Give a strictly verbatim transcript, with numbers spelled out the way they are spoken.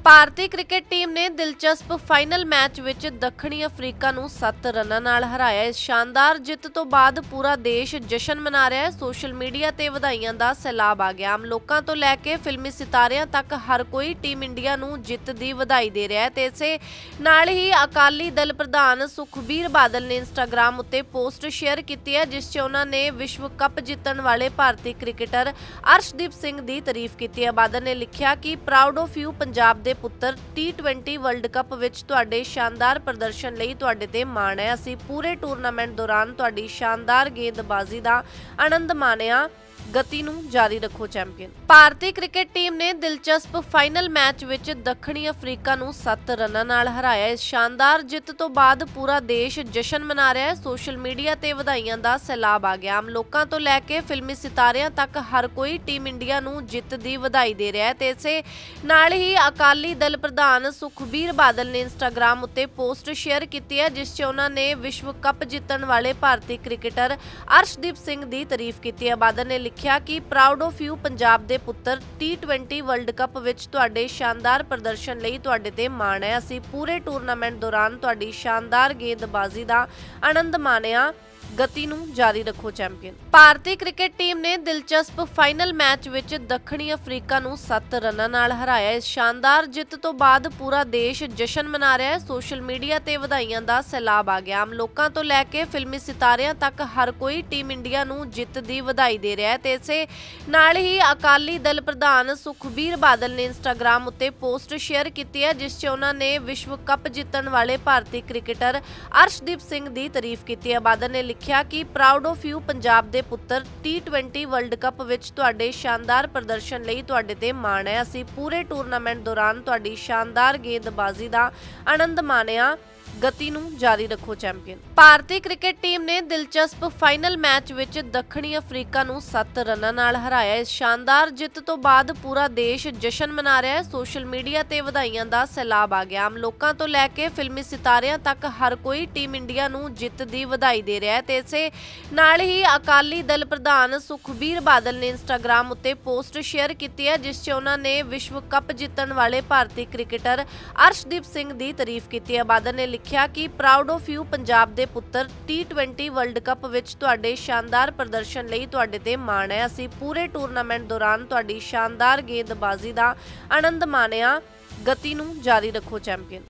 ਭਾਰਤੀ cricket team ਨੇ ਦਿਲਚਸਪ final match ਵਿੱਚ ਦੱਖਣੀ ਅਫਰੀਕਾ ਨੂੰ ਸੱਤ ਰਨਾਂ ਨਾਲ ਹਰਾਇਆ। ਇਸ ਸ਼ਾਨਦਾਰ ਜਿੱਤ ਤੋਂ ਬਾਅਦ ਪੂਰਾ ਦੇਸ਼ ਜਸ਼ਨ ਮਨਾ ਰਿਹਾ ਹੈ। ਸੋਸ਼ਲ ਮੀਡੀਆ ਤੇ ਵਧਾਈਆਂ ਦਾ ਸੈਲਾਬ ਆ ਗਿਆ। ਆਮ ਲੋਕਾਂ ਤੋਂ ਲੈ ਕੇ ਫਿਲਮੀ ਸਿਤਾਰਿਆਂ ਤੱਕ ਹਰ ਕੋਈ ਟੀਮ ਇੰਡੀਆ ਨੂੰ ਜਿੱਤ ਦੀ ਵਧਾਈ ਦੇ ਰਿਹਾ ਹੈ ਤੇ ਇਸੇ ਨਾਲ ਹੀ ਅਕਾਲੀ ਦਲ ਪ੍ਰਧਾਨ ਸੁਖਬੀਰ ਬਾਦਲ ਨੇ ਇੰਸਟਾਗ੍ਰਾਮ ਉੱਤੇ ਪੋਸਟ ਸ਼ੇਅਰ ਕੀਤੀ ਹੈ, ਜਿਸ 'ਚ ਉਹਨਾਂ ਨੇ ਵਿਸ਼ਵ ਕੱਪ ਜਿੱਤਣ ਵਾਲੇ ਭਾਰਤੀ ਕ੍ਰਿਕਟਰ ਅਰਸ਼ਦੀਪ ਸਿੰਘ ਦੀ ਤਾਰੀਫ ਕੀਤੀ ਹੈ। ਬਾਦਲ ਨੇ ਲਿਖਿਆ ਕਿ ਪ੍ਰਾਊਡ ਆਫ ਯੂ ਪੰਜਾਬ ਦੇ ਪੁੱਤਰ, ਟੀ ਟਵੈਂਟੀ ਵਰਲਡ ਕੱਪ ਵਿੱਚ ਤੁਹਾਡੇ ਸ਼ਾਨਦਾਰ ਪ੍ਰਦਰਸ਼ਨ ਲਈ ਤੁਹਾਡੇ ਤੇ ਮਾਣ ਹੈ। ਅਸੀਂ ਪੂਰੇ ਟੂਰਨਾਮੈਂਟ ਦੌਰਾਨ ਤੁਹਾਡੀ ਸ਼ਾਨਦਾਰ ਗੇਂਦਬਾਜ਼ੀ ਦਾ ਆਨੰਦ ਮਾਣਿਆ। ਗਤੀ ਨੂੰ ਜਾਰੀ ਰੱਖੋ ਚੈਂਪੀਅਨ। ਭਾਰਤੀ ਕ੍ਰਿਕਟ ਟੀਮ ਨੇ ਦਿਲਚਸਪ ਫਾਈਨਲ ਮੈਚ ਵਿੱਚ ਦੱਖਣੀ ਅਫਰੀਕਾ ਨੂੰ ਸੱਤ ਰਨਾਂ ਨਾਲ ਹਰਾਇਆ। ਇਸ ਸ਼ਾਨਦਾਰ ਜਿੱਤ ਤੋਂ ਬਾਅਦ ਪੂਰਾ ਦੇਸ਼ ਜਸ਼ਨ ਮਨਾ ਰਿਹਾ ਹੈ। ਸੋਸ਼ਲ ਮੀਡੀਆ ਤੇ ਵਧਾਈਆਂ ਦਾ ਸੈਲਾਬ ਆ ਗਿਆ। ਆਮ ਲੋਕਾਂ ਤੋਂ ਲੈ ਕੇ ਫਿਲਮੀ ਸਿਤਾਰਿਆਂ ਤੱਕ ਹਰ ਕੋਈ ਟੀਮ ਇੰਡੀਆ ਨੂੰ ਜਿੱਤ ਦੀ ਵਧਾਈ ਦੇ ਰਿਹਾ ਹੈ ਤੇ ਇਸੇ ਨਾਲ ਹੀ ਅਕਾਲੀ ਦਲ ਪ੍ਰਧਾਨ ਸੁਖਬੀਰ ਬਾਦਲ ਨੇ ਇੰਸਟਾਗ੍ਰਾਮ ਉੱਤੇ ਪੋਸਟ ਸ਼ੇਅਰ ਕੀਤੀ ਹੈ, ਜਿਸ 'ਚ ਉਹਨਾਂ ਨੇ ਵਿਸ਼ਵ ਕੱਪ ਜਿੱਤਣ ਵਾਲੇ ਭਾਰਤੀ ਕ੍ਰਿਕਟਰ ਅਰਸ਼ਦੀਪ ਸਿੰਘ ਦੀ ਤਾਰੀਫ ਕੀਤੀ ਹੈ। ਬਾਦਲ ਨੇ ਲਿਖਿਆ ਕਿ ਪ੍ਰਾਊਡ ਆਫ ਯੂ ਪੰਜਾਬ ਦੇ ਪੁੱਤਰ, ਟੀ ਟਵੈਂਟੀ ਵਰਲਡ ਕੱਪ ਵਿੱਚ ਤੁਹਾਡੇ ਸ਼ਾਨਦਾਰ ਪ੍ਰਦਰਸ਼ਨ ਲਈ ਤੁਹਾਡੇ ਤੇ ਮਾਣ ਹੈ। ਅਸੀਂ ਪੂਰੇ ਟੂਰਨਾਮੈਂਟ ਦੌਰਾਨ ਤੁਹਾਡੀ ਸ਼ਾਨਦਾਰ ਗੇਂਦਬਾਜ਼ੀ ਦਾ ਆਨੰਦ ਮਾਣਿਆ। ਗਤੀ ਨੂੰ ਜਾਰੀ ਰੱਖੋ ਚੈਂਪੀਅਨ। ਭਾਰਤੀ ਕ੍ਰਿਕਟ ਟੀਮ ਨੇ ਦਿਲਚਸਪ ਫਾਈਨਲ ਮੈਚ ਵਿੱਚ ਦੱਖਣੀ ਅਫਰੀਕਾ ਨੂੰ ਸੱਤ ਰਨਾਂ ਨਾਲ ਹਰਾਇਆ। ਇਸ ਸ਼ਾਨਦਾਰ ਜਿੱਤ ਤੋਂ ਬਾਅਦ ਪੂਰਾ ਦੇਸ਼ ਜਸ਼ਨ ਮਨਾ ਰਿਹਾ ਹੈ। ਸੋਸ਼ਲ ਮੀਡੀਆ ਤੇ ਵਧਾਈਆਂ ਦਾ ਸੈਲਾਬ ਆ ਗਿਆ। ਆਮ ਲੋਕਾਂ ਤੋਂ ਲੈ ਕੇ ਫਿਲਮੀ ਸਿਤਾਰਿਆਂ ਤੱਕ ਹਰ ਕੋਈ ਟੀਮ ਇੰਡੀਆ ਨੂੰ ਜਿੱਤ ਦੀ ਵਧਾਈ ਦੇ ਰਿਹਾ ਹੈ ਤੇ ਇਸੇ ਨਾਲ ਹੀ ਅਕਾਲੀ ਦਲ ਪ੍ਰਧਾਨ ਸੁਖਬੀਰ ਬਾਦਲ ਨੇ ਇੰਸਟਾਗ੍ਰਾਮ ਉੱਤੇ ਪੋਸਟ ਸ਼ੇਅਰ ਕੀਤੀ ਹੈ, ਜਿਸ 'ਚ ਉਹਨਾਂ ਨੇ ਵਿਸ਼ਵ ਕੱਪ ਜਿੱਤਣ ਵਾਲੇ ਭਾਰਤੀ ਕ੍ਰਿਕਟਰ ਅਰਸ਼ਦੀਪ ਸਿੰਘ ਦੀ ਤਾਰੀਫ ਕੀਤੀ ਹੈ। ਬਾਦਲ ਨੇ ਲਿਖਿਆ ਕਿ ਪ੍ਰਾਊਡ ਆਫ ਯੂ ਪੰਜਾਬ ਦੇ ਪੁੱਤਰ, ਟੀ ਟਵੈਂਟੀ ਵਰਲਡ ਕੱਪ ਵਿੱਚ ਤੁਹਾਡੇ ਸ਼ਾਨਦਾਰ ਪ੍ਰਦਰਸ਼ਨ ਲਈ ਤੁਹਾਡੇ ਤੇ ਮਾਣ ਹੈ। ਅਸੀਂ ਪੂਰੇ ਟੂਰਨਾਮੈਂਟ ਦੌਰਾਨ ਤੁਹਾਡੀ ਸ਼ਾਨਦਾਰ ਗੇਂਦਬਾਜ਼ੀ ਦਾ ਆਨੰਦ ਮਾਣਿਆ। ਗਤੀ ਨੂੰ ਜਾਰੀ ਰੱਖੋ ਚੈਂਪੀਅਨ। ਭਾਰਤੀ ਕ੍ਰਿਕਟ ਟੀਮ ਨੇ ਦਿਲਚਸਪ ਫਾਈਨਲ ਮੈਚ ਵਿੱਚ ਦੱਖਣੀ ਅਫਰੀਕਾ ਨੂੰ ਸੱਤ ਰਨਾਂ ਨਾਲ ਹਰਾਇਆ। ਇਸ ਸ਼ਾਨਦਾਰ ਜਿੱਤ ਤੋਂ ਬਾਅਦ ਪੂਰਾ ਦੇਸ਼ ਜਸ਼ਨ ਮਨਾ ਰਿਹਾ ਹੈ। ਸੋਸ਼ਲ ਮੀਡੀਆ ਤੇ ਵਧਾਈਆਂ ਦਾ ਸੈਲਾਬ ਆ ਗਿਆ। ਆਮ ਲੋਕਾਂ ਤੋਂ ਲੈ ਕੇ ਫਿਲਮੀ ਸਿਤਾਰਿਆਂ ਤੱਕ ਹਰ ਕੋਈ ਟੀਮ ਇੰਡੀਆ ਨੂੰ ਜਿੱਤ ਦੀ ਵਧਾਈ ਦੇ ਰਿਹਾ ਹੈ ਤੇ ਇਸੇ ਨਾਲ ਹੀ ਅਕਾਲੀ ਦਲ ਪ੍ਰਧਾਨ ਸੁਖਬੀਰ ਬਾਦਲ ਨੇ ਇੰਸਟਾਗ੍ਰਾਮ ਉੱਤੇ ਪੋਸਟ ਸ਼ੇਅਰ ਕੀਤੀ ਹੈ, ਜਿਸ 'ਚ ਉਹਨਾਂ ਨੇ ਵਿਸ਼ਵ ਕੱਪ ਜਿੱਤਣ ਵਾਲੇ ਭਾਰਤੀ ਕ੍ਰਿਕਟਰ ਅਰਸ਼ਦੀਪ ਸਿੰਘ ਦੀ ਤਾਰੀਫ ਕੀਤੀ ਹੈ। ਬਾਦਲ ਨੇ ਲਿਖਿਆ ਕਿ ਪ੍ਰਾਊਡ ਆਫ ਯੂ ਪੰਜਾਬ ਦੇ ਪੁੱਤਰ, ਟੀ ਟਵੈਂਟੀ ਵਰਲਡ ਕੱਪ ਵਿੱਚ ਤੁਹਾਡੇ ਸ਼ਾਨਦਾਰ ਪ੍ਰਦਰਸ਼ਨ ਲਈ ਤੁਹਾਡੇ ਤੇ ਮਾਣ ਹੈ। ਅਸੀਂ ਪੂਰੇ ਟੂਰਨਾਮੈਂਟ ਦੌਰਾਨ ਤੁਹਾਡੀ ਸ਼ਾਨਦਾਰ ਗੇਂਦਬਾਜ਼ੀ ਦਾ ਆਨੰਦ ਮਾਣਿਆ। ਗਤੀ ਨੂੰ ਜਾਰੀ ਰੱਖੋ ਚੈਂਪੀਅਨ।